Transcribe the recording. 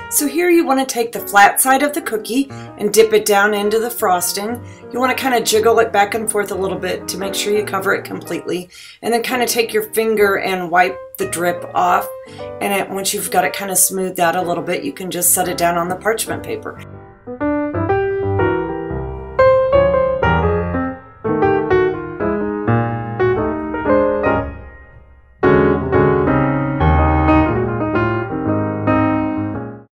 So here you want to take the flat side of the cookie and dip it down into the frosting. You want to kind of jiggle it back and forth a little bit to make sure you cover it completely. And then kind of take your finger and wipe the drip off. And once you've got it kind of smoothed out a little bit, you can just set it down on the parchment paper.